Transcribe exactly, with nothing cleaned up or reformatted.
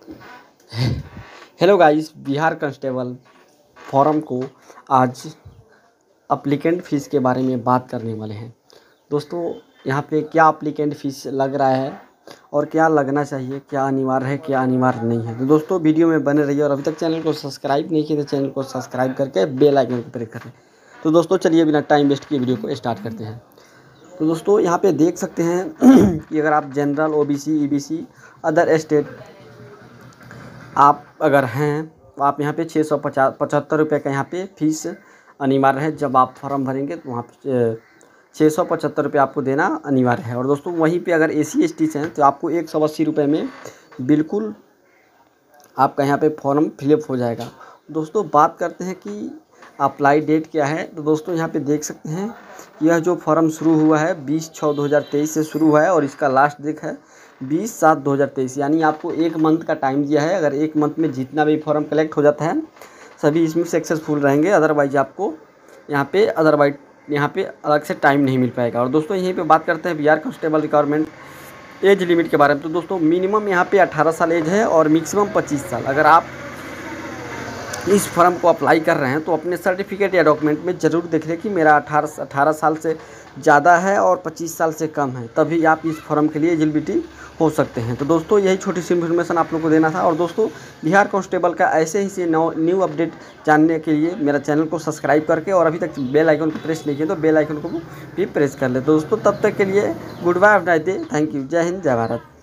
Hello guys, Bihar constable form को आज applicant fees के बारे में बात करने वाले हैं। दोस्तों, यहाँ पे क्या अप्लीकेंट फ़ीस लग रहा है और क्या लगना चाहिए, क्या अनिवार्य है, क्या अनिवार्य नहीं है। तो दोस्तों, वीडियो में बने रहिए और अभी तक चैनल को सब्सक्राइब नहीं किया तो चैनल को सब्सक्राइब करके बेल आइकन को प्रेस करें। तो दोस्तों, चलिए बिना टाइम वेस्ट किए वीडियो को स्टार्ट करते हैं। तो दोस्तों, यहाँ पे देख सकते हैं कि अगर आप general, OBC, EBC, other state आप अगर हैं तो आप यहाँ पे छः सौ पचास पचहत्तर रुपये का यहाँ पे फीस अनिवार्य है। जब आप फॉर्म भरेंगे तो वहाँ पे छः सौ पचहत्तर रुपये आपको देना अनिवार्य है। और दोस्तों, वहीं पे अगर ए सी एस टी से हैं तो आपको एक सौ अस्सी रुपये में बिल्कुल आपका यहाँ पे फॉर्म फिलअप हो जाएगा। दोस्तों, बात करते हैं कि अप्लाई डेट क्या है। तो दोस्तों, यहाँ पे देख सकते हैं यह जो फॉर्म शुरू हुआ है बीस छः दो हज़ार तेईस से शुरू हुआ है और इसका लास्ट डेट है बीस सात दो हज़ार तेईस। यानी आपको एक मंथ का टाइम दिया है। अगर एक मंथ में जितना भी फॉर्म कलेक्ट हो जाता है सभी इसमें सक्सेसफुल रहेंगे, अदरवाइज आपको यहाँ पे अदरवाइज यहाँ पे अलग से टाइम नहीं मिल पाएगा। और दोस्तों, यहीं पे बात करते हैं Bihar constable requirement age limit के बारे में। तो दोस्तों, मिनिमम यहाँ पे अठारह साल एज है और मैक्सिमम पच्चीस साल। अगर आप इस फॉर्म को अप्लाई कर रहे हैं तो अपने सर्टिफिकेट या डॉक्यूमेंट में ज़रूर देख लें कि मेरा अठारह अठारह साल से ज़्यादा है और पच्चीस साल से कम है, तभी आप इस फॉर्म के लिए एलिजिबिलिटी हो सकते हैं। तो दोस्तों, यही छोटी सी इन्फॉर्मेशन आप लोगों को देना था। और दोस्तों, बिहार कांस्टेबल का ऐसे ही से न्यू न्यू अपडेट जानने के लिए मेरा चैनल को सब्सक्राइब करके और अभी तक बेल आइकन को प्रेस नहीं किया तो बेल आइकन को भी प्रेस कर ले। दोस्तों, तब तक के लिए good bye, have a nice day, thank you, जय हिंद, जय भारत।